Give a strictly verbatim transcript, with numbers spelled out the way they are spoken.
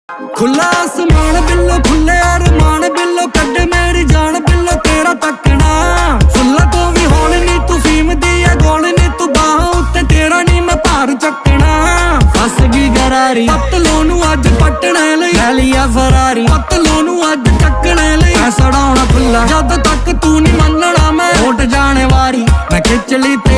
खुला आसमान बिल्लो खुले अरमान बिल्लो कड्डे मेरी जान बिल्लो तेरा तकना फुल्ला तो भी होल नी तू फीम दी है गोल नी तू बाह उत्ते तेरा नी मैं भार चकना फस गई गरारी पतलों नू अज पटने लई लै लिया फरारी पतलों नू अज चकने लई ऐ सड़ाउणा खुला जद तक तू नी मनना मैं उठ जाने वारी मैं खिच ली